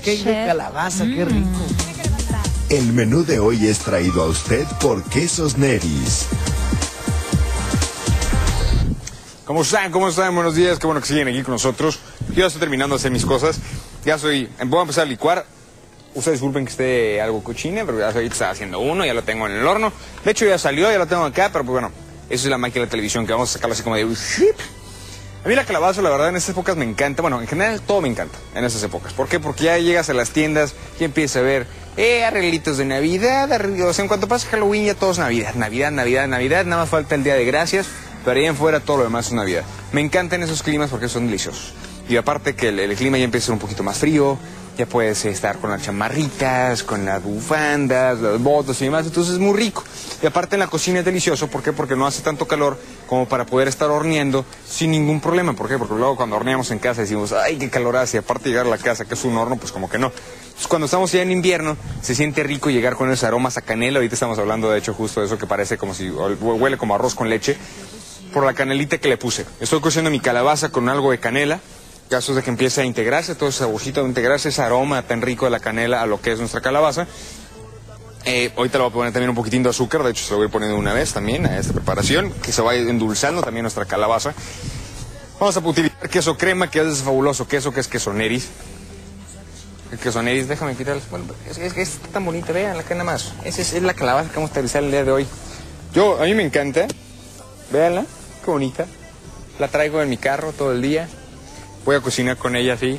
cake de calabaza, qué rico. El menú de hoy es traído a usted por Quesos Neris. ¿Cómo están? ¿Cómo están? Buenos días, qué bueno que siguen aquí con nosotros. Yo ya estoy terminando de hacer mis cosas. Voy a empezar a licuar. Ustedes disculpen que esté algo cochine, pero ya está haciendo uno, ya lo tengo en el horno. De hecho ya salió, ya lo tengo acá, pero pues bueno, esa es la máquina de televisión que vamos a sacarlo así como de... A mí la calabaza, la verdad, en estas épocas me encanta. Bueno, en general todo me encanta en esas épocas. ¿Por qué? Porque ya llegas a las tiendas y empiezas a ver arreglitos de Navidad, o sea, en cuanto pasa Halloween ya todo es Navidad, Navidad, Navidad, Navidad. Nada más falta el Día de Gracias, pero ahí en fuera todo lo demás es Navidad. Me encantan esos climas porque son deliciosos. Y aparte que el clima ya empieza a ser un poquito más frío, ya puedes estar con las chamarritas, con las bufandas, los botas y demás, entonces es muy rico. Y aparte en la cocina es delicioso, ¿por qué? Porque no hace tanto calor como para poder estar horneando sin ningún problema. ¿Por qué? Porque luego cuando horneamos en casa decimos, ay, qué calor hace, y aparte llegar a la casa que es un horno, pues como que no. Entonces cuando estamos ya en invierno, se siente rico llegar con esos aromas a canela. Ahorita estamos hablando de hecho justo de eso que parece como si huele como arroz con leche, por la canelita que le puse. Estoy cociendo mi calabaza con algo de canela. Casos de que empiece a integrarse todo ese saborcito, a integrarse ese aroma tan rico de la canela a lo que es nuestra calabaza. Ahorita le voy a poner también un poquitín de azúcar, de hecho se lo voy poniendo una vez también a esta preparación, que se vaya endulzando también nuestra calabaza. Vamos a utilizar queso crema, que es ese fabuloso queso que es queso Neris. El queso Neris, déjame quitarlo. Bueno, es que es tan bonita, vean, acá nada más. Esa es la calabaza que vamos a utilizar el día de hoy. A mí me encanta, véanla, qué bonita. La traigo en mi carro todo el día. Voy a cocinar con ella así.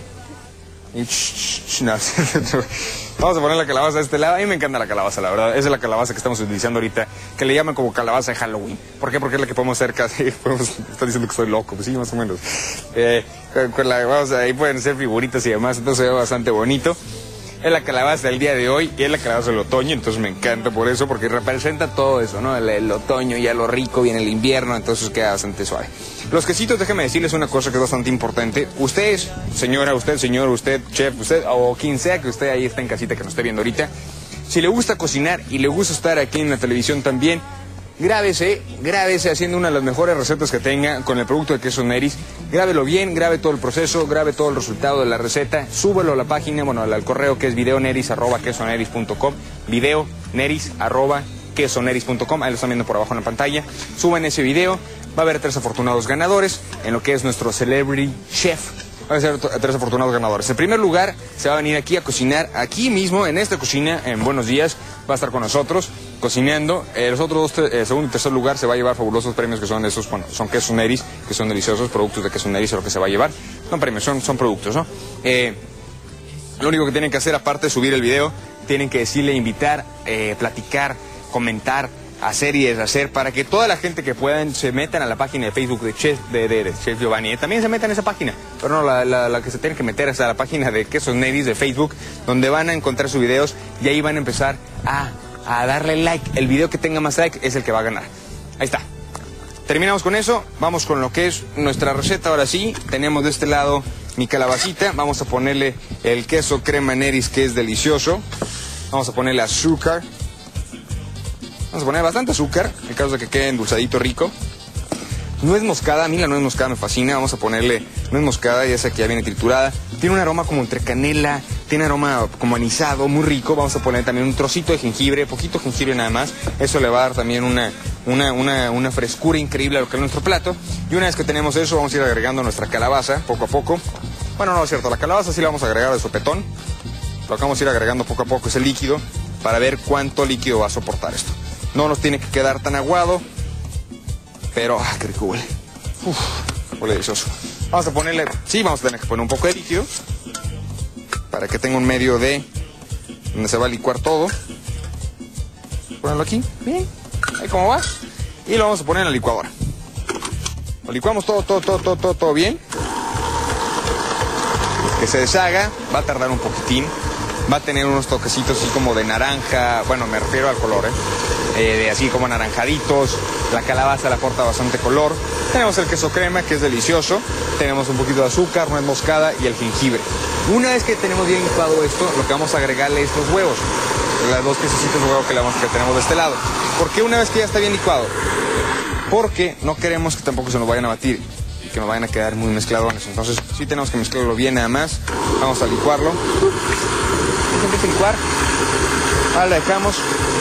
Vamos a poner la calabaza de este lado. A mí me encanta la calabaza, la verdad. Esa es la calabaza que estamos utilizando ahorita, que le llaman como calabaza de Halloween. ¿Por qué? Porque es la que podemos hacer casi... Están diciendo que estoy loco, pues sí, más o menos. Ahí pueden ser figuritas y demás, entonces se ve bastante bonito. Es la calabaza del día de hoy y es la calabaza del otoño, entonces me encanta por eso, porque representa todo eso, ¿no? El otoño, ya lo rico, viene el invierno, entonces queda bastante suave. Los quesitos, déjeme decirles una cosa que es bastante importante. Ustedes, señora, usted, señor, usted, chef, usted, o quien sea que usted ahí está en casita que nos esté viendo ahorita, si le gusta cocinar y le gusta estar aquí en la televisión también, grábese haciendo una de las mejores recetas que tenga con el producto de queso Neris. Grábelo bien, grabe todo el proceso, grabe todo el resultado de la receta, súbelo a la página, bueno, al correo que es videoneris@quesoneris.com, videoneris@quesoneris.com, ahí lo están viendo por abajo en la pantalla. Suban ese video, va a haber 3 afortunados ganadores en lo que es nuestro Celebrity Chef. Va a ser 3 afortunados ganadores. En primer lugar, se va a venir aquí a cocinar, aquí mismo, en esta cocina, en Buenos Días, va a estar con nosotros, cocinando. Los otros 2, segundo y tercer lugar, se va a llevar fabulosos premios que son esos, bueno, son quesos Neris, que son deliciosos, productos de queso Neris es lo que se va a llevar. No premios, son productos, ¿no? Lo único que tienen que hacer, aparte de subir el video, tienen que decirle, invitar, platicar, comentar, hacer y deshacer, para que toda la gente que puedan se metan a la página de Facebook de Chef Giovanni. También se metan a esa página, pero no, la que se tiene que meter es a la página de Quesos Neris de Facebook, donde van a encontrar sus videos y ahí van a empezar a darle like. El video que tenga más like es el que va a ganar. Ahí está. Terminamos con eso, vamos con lo que es nuestra receta. Ahora sí, tenemos de este lado mi calabacita, vamos a ponerle el queso crema Neris, que es delicioso. Vamos a ponerle azúcar. Vamos a poner bastante azúcar, en caso de que quede endulzadito rico. Nuez moscada, a mí la nuez moscada me fascina. Vamos a ponerle nuez moscada, ya sea que ya viene triturada. Tiene un aroma como entre canela, tiene aroma como anisado, muy rico. Vamos a poner también un trocito de jengibre, poquito jengibre nada más. Eso le va a dar también una frescura increíble a lo que es nuestro plato. Y una vez que tenemos eso, vamos a ir agregando nuestra calabaza poco a poco. Bueno, no es cierto, la calabaza sí la vamos a agregar de sopetón. Lo que vamos a ir agregando poco a poco es el líquido, para ver cuánto líquido va a soportar esto. No nos tiene que quedar tan aguado, pero qué rico huele. Huele delicioso. Vamos a ponerle, sí, vamos a tener que poner un poco de líquido para que tenga un medio de donde se va a licuar todo. Ponerlo aquí, bien, ahí como va. Y lo vamos a poner en la licuadora. Lo licuamos todo bien. Que se deshaga, va a tardar un poquitín. Va a tener unos toquecitos así como de naranja, bueno, me refiero al color, de así como anaranjaditos. La calabaza le aporta bastante color. Tenemos el queso crema, que es delicioso. Tenemos un poquito de azúcar, nuez moscada y el jengibre. Una vez que tenemos bien licuado esto, lo que vamos a agregarle es los huevos. Las 2 piececitos de huevo que tenemos de este lado. ¿Por qué una vez que ya está bien licuado? Porque no queremos que tampoco se nos vayan a batir y que nos vayan a quedar muy mezcladones. Entonces sí tenemos que mezclarlo bien nada más. Vamos a licuarlo. se empieza a licuar. Ahora la dejamos.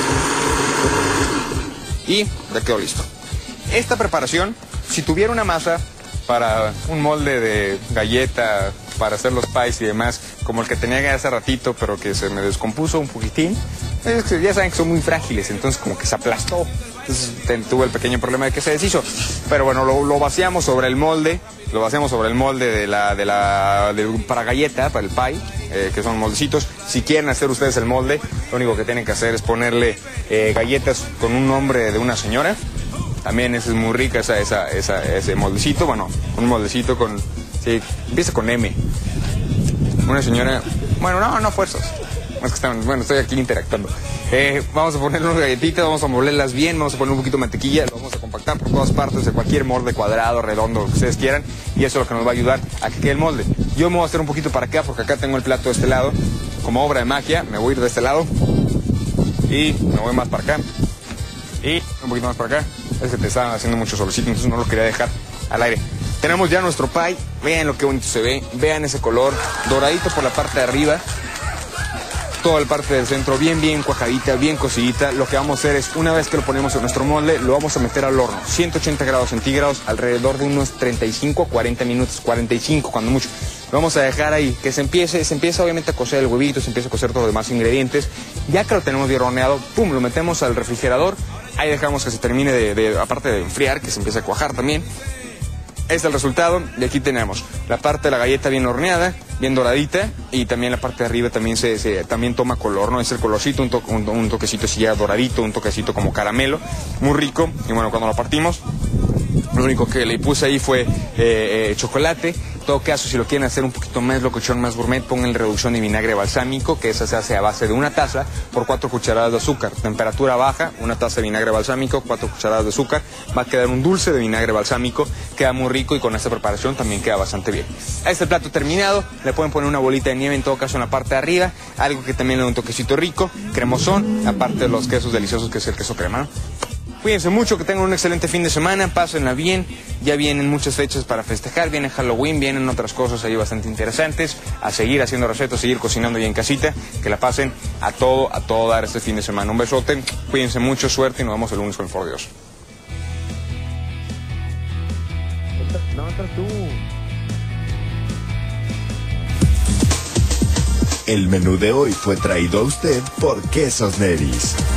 Y ya quedó listo. Esta preparación, si tuviera una masa para un molde de galleta, para hacer los pies y demás, como el que tenía hace ratito, pero que se me descompuso un poquitín, es que ya saben que son muy frágiles, entonces como que se aplastó. Entonces tuve el pequeño problema de que se deshizo. Pero bueno, lo vaciamos sobre el molde, para galleta, para el pie, que son moldecitos. Si quieren hacer ustedes el molde, lo único que tienen que hacer es ponerle galletas con un nombre de una señora. También es muy rica ese moldecito. Bueno, un moldecito con... Sí, empieza con M. Una señora... Bueno, no fuerzas. Es que estoy aquí interactuando. Vamos a ponerle unas galletitas, vamos a molerlas bien, vamos a poner un poquito de mantequilla, lo vamos a compactar por todas partes de cualquier molde cuadrado, redondo, lo que ustedes quieran. Y eso es lo que nos va a ayudar a que quede el molde. Yo me voy a hacer un poquito para acá, porque acá tengo el plato de este lado. Como obra de magia, me voy a ir de este lado. Y me voy más para acá. Y un poquito más para acá. Es que te estaban haciendo mucho solecito, entonces no lo quería dejar al aire. Tenemos ya nuestro pie. Vean lo que bonito se ve. Vean ese color doradito por la parte de arriba. Toda la parte del centro bien cuajadita, bien cocidita. Lo que vamos a hacer es, una vez que lo ponemos en nuestro molde, lo vamos a meter al horno. 180 grados centígrados, alrededor de unos 35, 40 minutos, 45 cuando mucho. Lo vamos a dejar ahí, que se empieza obviamente a cocer el huevito, se empieza a cocer todos los demás ingredientes. Ya que lo tenemos bien horneado, pum, lo metemos al refrigerador. Ahí dejamos que se termine aparte de enfriar, que se empiece a cuajar también. Este es el resultado, y aquí tenemos la parte de la galleta bien horneada, bien doradita, y también la parte de arriba también también toma color, ¿no? Es el colorcito, un toquecito así ya doradito, un toquecito como caramelo, muy rico. Y bueno, cuando lo partimos, lo único que le puse ahí fue chocolate. En todo caso, si lo quieren hacer un poquito más locochón, más gourmet, pongan reducción de vinagre balsámico, que esa se hace a base de una taza por 4 cucharadas de azúcar. Temperatura baja, una taza de vinagre balsámico, 4 cucharadas de azúcar. Va a quedar un dulce de vinagre balsámico, queda muy rico y con esta preparación también queda bastante bien. A este plato terminado, le pueden poner una bolita de nieve en todo caso en la parte de arriba, algo que también le da un toquecito rico, cremosón, aparte de los quesos deliciosos que es el queso crema, ¿no? Cuídense mucho, que tengan un excelente fin de semana, pásenla bien, ya vienen muchas fechas para festejar, viene Halloween, vienen otras cosas ahí bastante interesantes, a seguir haciendo recetas, seguir cocinando bien en casita, que la pasen a todo dar este fin de semana. Un besote, cuídense mucho, suerte y nos vemos el lunes con el favor de Dios. No, entras tú. El menú de hoy fue traído a usted por Quesos Neris.